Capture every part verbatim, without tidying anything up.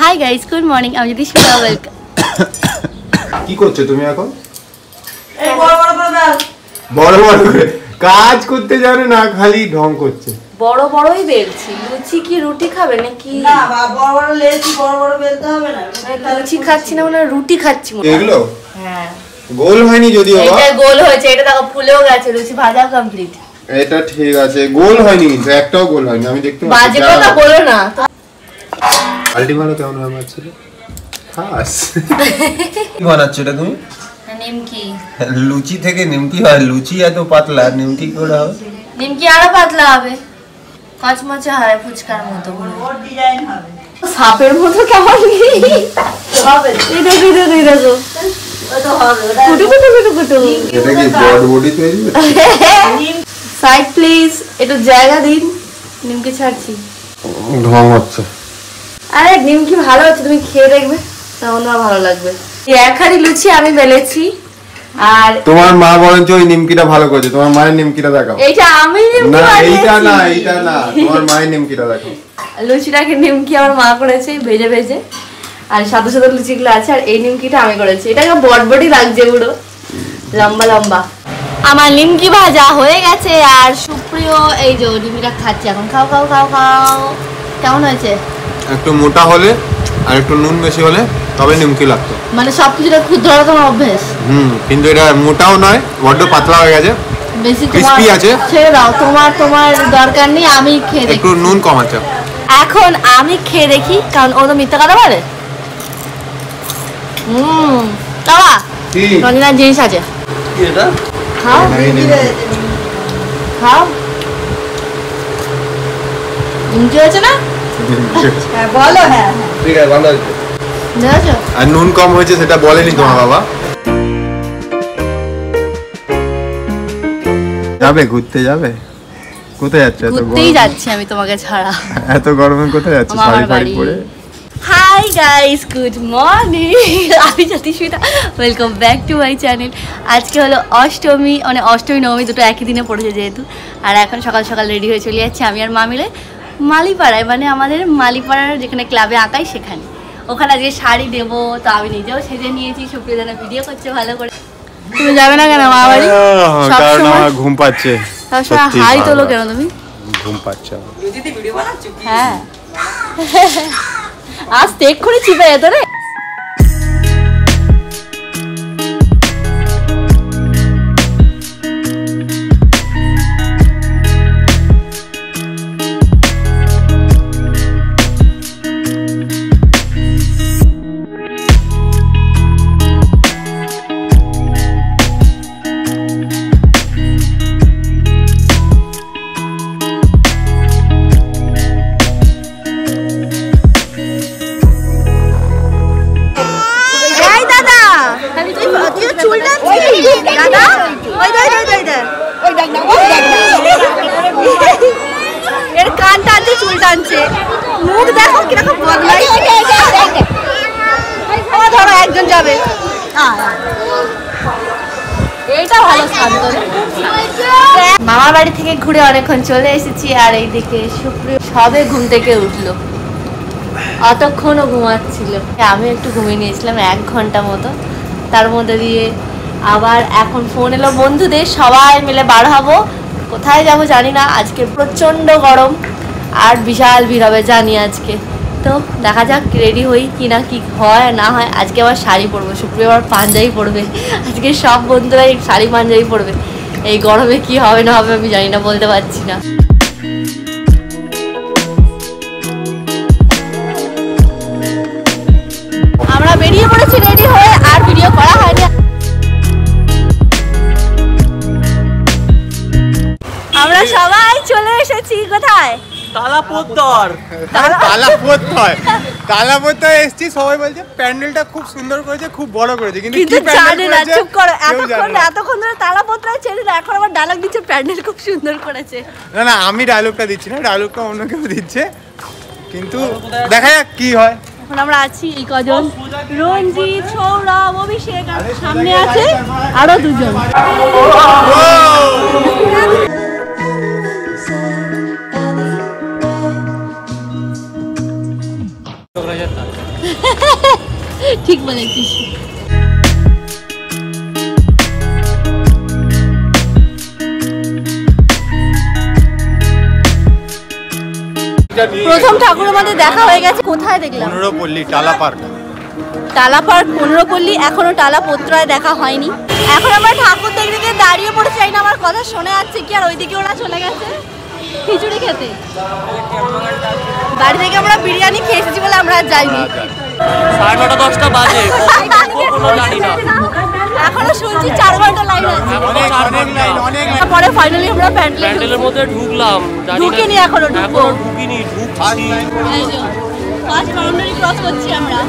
High guys, good morning. আমি Jyotismita, welcome. কি করছো তুমি এখন? এই বড় বড় করে দাও, বড় বড় করে কাজ করতে জানো না, খালি ঢং করছে। বড় বড়ই বেলছি। লুচি কি রুটি খাবে নাকি? না বাবা, বড় বড় লেচি বড় বড় বেলতে হবে না। লুচি খাচ্ছি না, মানে রুটি খাচ্ছি মনে। এগুলো হ্যাঁ, গোল হয়নি যদিও। এটা গোল হয়েছে, এটা দেখো ফুলেও গেছে। লুচি ভাজা কমপ্লিট। এটা ঠিক আছে, গোল হয়নি কিন্তু একটাও গোল হয়নি, আমি দেখতে পাচ্ছি। বাজে কথা বলো না। আলটিমালো কেমন হয় আমার ছেলে? খাস কি বানাচ্ছো এটা তুমি? নিমকি। লুচি থেকে নিমকি হয়? লুচি এত পাতলা, নিমকি করে হবে? নিমকি আরো পাতলা হবে, কচমচে হয়, ফুচকার মতো। ওর ডিজাইন হবে, সাপের মতো কেমন হবে? এই দেখো এই দেখো এই দেখো, ওটা হবে। ওটা কুটু কুটু কুটু কুটু। এটা কি বড বডি তৈরি হচ্ছে? সাইড প্লিজ, একটু জায়গা দিন। নিমকি ছাড়ছি, ঢং হচ্ছে। আরে নিমকি ভালো হচ্ছে, তুমি খেয়ে দেখবে, তখন তোমার ভালো লাগবে। এক হাঁড়ি লুচি আমি বেলেছি। আর তোমার মা বলেন ওই নিমকিটা ভালো করেছে। তোমার মায়ের নিমকিটা দেখাও। এইটা আমি নিমকি না, বানিয়েছি। এইটা না, এইটা না, তোমার মায়ের নিমকিটা দেখাও। লুচিটাকে নিমকি আমার মা করেছে ভেজে ভেজে, আর সাদা সাদা লুচিগুলো আছে। আর এই নিমকিটা আমি করেছি। এটাকে বটবটি লাগছে, পুরো লম্বা লম্বা। আমার নিমকি ভাজা হয়ে গেছে, আর সুপ্রিয় এই যে নিমকিটা খাচ্ছে এখন। খাও খাও খাও খাও। কেমন হয়েছে? একটু মোটা হলে আর একটু নুন বেশি হলে তবে নিমকি লাগতো। মানে সবকিছুটা খুব ধরা তোমার অভ্যেস। হুম, কিন্তু এটা মোটাও নয়, বড্ড পাতলা হয়ে গেছে, বেশি ক্রিস্পি আছে। ছেড়ে দাও, তোমার তোমার দরকার নেই। আমি খেয়ে দেখি, একটু নুন কম আছে। এখন আমি খেয়ে দেখি, কারণ ও তো মিথ্যা কথা বলে। হুম, বাবা কি রঞ্জনার জিনিস আছে। কি এটা? খাও খাও। নিমকি হয়েছে না? হ্যাঁ বলো। হ্যাঁ ঠিক আছে, ভালো হয়েছে। দেখেছো? আর নুন কম হয়েছে সেটা বলেনি তোমার বাবা। যাবে ঘুরতে যাবে? কোথায় যাচ্ছে? এত ঘুরতেই যাচ্ছি আমি তোমাকে ছাড়া। এত গরমে কোথায় যাচ্ছে শাড়ি ফাড়ি পরে? Hi guys, good morning. আমি Jyotismita, welcome back to my channel. আজকে হলো অষ্টমী, মানে অষ্টমী নবমী দুটো একই দিনে পড়েছে যেহেতু। আর এখন সকাল সকাল রেডি হয়ে চলে যাচ্ছি আমি আর মা মিলে মালিপাড়ায়, মানে আমাদের মালিপাড়ার যেখানে ক্লাবে আঁকাই সেখানে। ওখানে আজকে শাড়ি দেবো, তো আমি নিজেও সেজে নিয়েছি। সুপ্রিয়া ভিডিও করছে ভালো করে। তুমি যাবে না কেন মা বাড়ি? কারণ আমার ঘুম পাচ্ছে। সবসময় হাই তোলো কেন তুমি? ঘুম পাচ্ছে। হ্যাঁ, আজ তো এক্ষুনি চিপে যেত রে। এর কান টানছে, চুল টানছে, মুখ দেখো কিরকম বদলাই। ধরো একজন যাবে, এইটা ভালো শান্ত। মামা বাড়ি থেকে ঘুরে অনেকক্ষণ চলে এসেছি, আর এইদিকে সুপ্রিয় সবে ঘুম থেকে উঠলো, অতক্ষণও ঘুমাচ্ছিল। আমি একটু ঘুমিয়ে নিয়েছিলাম এক ঘন্টা মতো। তার মধ্যে দিয়ে আবার এখন ফোন এলো বন্ধুদের, সবাই মিলে বার হবো। কোথায় যাব জানি না, আজকে প্রচণ্ড গরম আর বিশাল ভিড় হবে জানি আজকে। তো দেখা যাক রেডি হই কি না, কি হয় না হয়। আজকে আবার শাড়ি পরবো, শুক্রবার আবার পাঞ্জাবি পরবে। আজকে সব বন্ধুরাই শাড়ি পাঞ্জাবি পরবে। এই গরমে কি হবে না হবে আমি জানি না, বলতে পারছি না। আমরা বেরিয়ে পড়েছি রেডি হয়ে, আর ভিডিও করা হয়নি। আমরা সবাই চলে এসেছি কোথায়? তালাপোদ্দর। তালাপোদ্দর তালাপোদ্দর এসেছি। সবাই বলছে প্যান্ডেলটা খুব সুন্দর করেছে, খুব বড় করেছে, কিন্তু কি জানে না। চুপ করো, এতক্ষণ এতক্ষণ ধরে তালাপোদ্দর চেনে না, এখন আবার ডায়লগ দিচ্ছে প্যান্ডেল খুব সুন্দর করেছে। না না, আমি ডায়লগটা দিচ্ছি না, ডায়লগটা অন্য কেউ দিচ্ছে, কিন্তু দেখা যাক কি হয়। এখন আমরা আছি এই কজন, রঞ্জিত, সৌরভ, অভিষেক, আর সামনে আছে আরো দুজন। ঠিক বলেছিস। প্রথম ঠাকুর আমাদের দেখা হয়ে গেছে, কোথায় দেখলাম? পনেরো পল্লী টালা পার্ক। টালা পার্ক পনেরো পল্লী, এখনো টালা পত্রায় দেখা হয়নি। এখন আমরা ঠাকুর দেখতে গিয়ে দাঁড়িয়ে পড়ে চাই না, আমার কথা শোনা যাচ্ছে কি? আর ওইদিকে ওরা চলে গেছে খিচুড়ি খেতে। বাড়ি থেকে আমরা বিরিয়ানি খেয়ে এসেছি বলে আমরা আর যাইনি। সাড়ে নটা দশটা বাজে, কোনো জানি না। এখনো শুনছি চার ঘন্টা লাইন আছে। পরে ফাইনালি আমরা প্যান্ডেলের মধ্যে ঢুকলাম, ঢুকিনি এখনো, ঢুকবো। ঢুকিনি, ঢুকছি। ফার্স্ট বাউন্ডারি ক্রস করছি আমরা।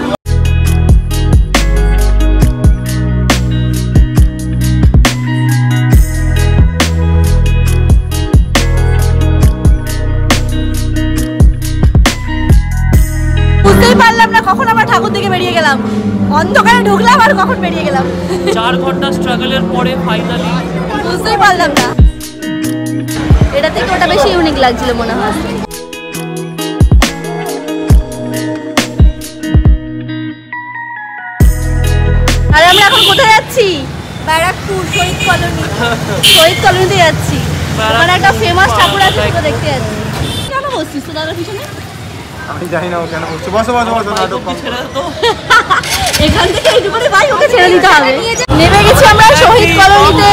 বুঝতেই পারলাম না কখন আমরা ঠাকুর থেকে বেরিয়ে গেলাম, অন্ধকারে ঢুকলাম আর কখন বেরিয়ে গেলাম। চার ঘন্টা স্ট্রাগলের পরে ফাইনালি বুঝতেই পারলাম না। এটা থেকে ওটা বেশি ইউনিক লাগছিল মনে হয়। আর আমরা এখন কোথায় যাচ্ছি? ব্যারাকপুর শহীদ কলোনি। শহীদ কলোনিতে যাচ্ছি, ওখানে একটা ফেমাস ঠাকুর আছে, সেটা দেখতে যাচ্ছি। কেন বসছিস তো দাদার পিছনে? আমি জানি না ও কেন বলছে। বসো বসো বসো, নাটক কম। এখান থেকে এইটুকুনি ভাই ওকে ছেড়ে দিতে হবে। নেমে গেছি আমরা শহীদ কলোনিতে।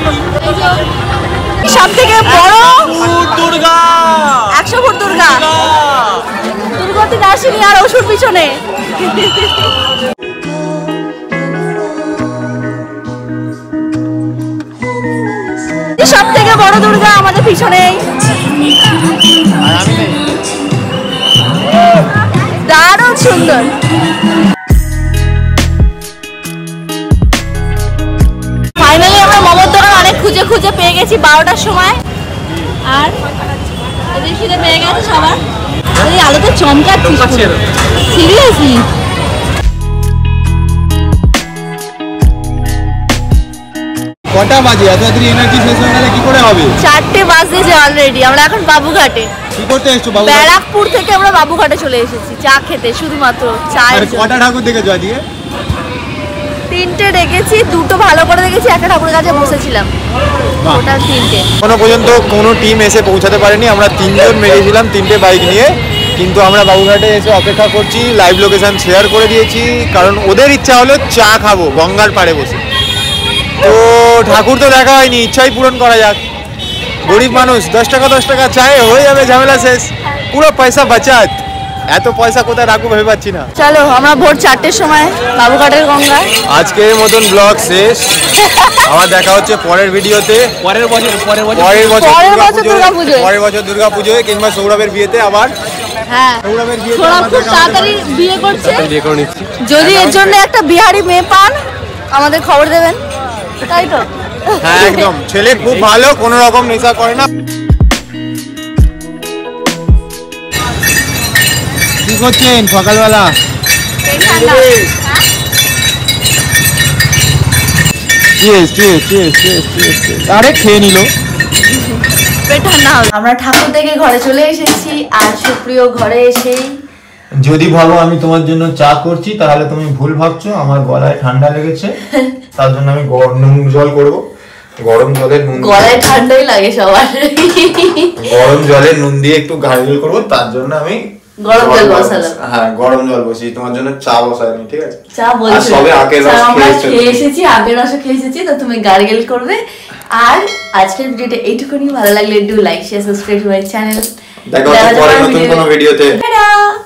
সব থেকে বড় দুর্গা, একশো ফুট দুর্গা, দুর্গতি দাসিনী আর অসুর পিছনে। সব থেকে বড় দুর্গা আমাদের পিছনেই। দারুণ সুন্দর। ফাইনালি আমরা মোমোর দোকান অনেক খুঁজে খুঁজে পেয়ে গেছি বারোটার সময়। আর এদের খিদে পেয়ে গেছে সবার। এই আলোতে চমকাচ্ছিস সিরিয়াসলি। কটা বাজে? এত রাত্রি এনার্জি শেষ হয়ে গেলে কি করে হবে? চারটে বাজে যে অলরেডি। আমরা এখন বাবুঘাটে। কি করতে এসছো বাবু? ব্যারাকপুর থেকে আমরা বাবুঘাটে চলে এসেছি চা খেতে, শুধুমাত্র চা। কটা ঠাকুর দেখেছো আজকে? তিনটে দেখেছি, দুটো ভালো করে দেখেছি, একটা ঠাকুরের কাছে বসেছিলাম। ওটা তিনটে। এখনো পর্যন্ত কোনো টিম এসে পৌঁছাতে পারেনি। আমরা তিনজন বেরিয়েছিলাম তিনটে বাইক নিয়ে, কিন্তু আমরা বাবুঘাটে এসে অপেক্ষা করছি। লাইভ লোকেশন শেয়ার করে দিয়েছি, কারণ ওদের ইচ্ছা হলো চা খাবো গঙ্গার পাড়ে বসে। তো ঠাকুর তো দেখা হয়নি, ইচ্ছাই পূরণ করা যাক। গরিব মানুষ, দশ টাকা দশ টাকা চায় হয়ে যাবে, ঝামেলা শেষ। পুরো পয়সা বাঁচাত। এত পয়সা কোথায় রাখবো ভেবে পাচ্ছি না। চলো আমরা ভোর চারটের সময় বাবুঘাটের গঙ্গায়। আজকের মতন ব্লগ শেষ। আবার দেখা হচ্ছে পরের ভিডিওতে, পরের বছর পরের বছর পরের বছর পরের বছর দুর্গাপুজোয়, পরের বছর দুর্গাপুজোয় কিংবা সৌরভের বিয়েতে। আবার হ্যাঁ, সৌরভের বিয়েতে সৌরভ আমাদের খুব তাড়াতাড়ি বিয়ে করছে। বিয়ে করে নিচ্ছি। যদি এর জন্য একটা বিহারি মেয়ে পান আমাদের খবর দেবেন, তাই তো? হ্যাঁ একদম, ছেলে খুব ভালো, কোনো রকম নেশা করে না। কি করছেন সকালবেলা? আরে খেয়ে নিল। আমরা ঠাকুর থেকে ঘরে চলে এসেছি, আর সুপ্রিয় ঘরে এসেই যদি ভাবো আমি তোমার জন্য চা করছি, তাহলে তুমি ভুল ভাবছো। আমার গলায় ঠান্ডা লেগেছে, তার জন্য আমি নুন জল করবো। গরম জলে নুন, গলায় ঠান্ডাই লাগে সবার। গরম জলে নুন দিয়ে একটু গার্গল করবো, তার জন্য আমি গরম জল বসালাম। হ্যাঁ গরম জল বসি, তোমার জন্য চা বসাইনি, ঠিক আছে? চা বলছি সবে আখের রস খেয়ে এসেছি, আখের রস খেয়ে এসেছি, তো তুমি গার্গেল করবে। আর আজকের ভিডিওটা এইটুকুনি। ভালো লাগলে do like share subscribe to my channel. দেখা হচ্ছে পরে নতুন কোনো ভিডিওতে।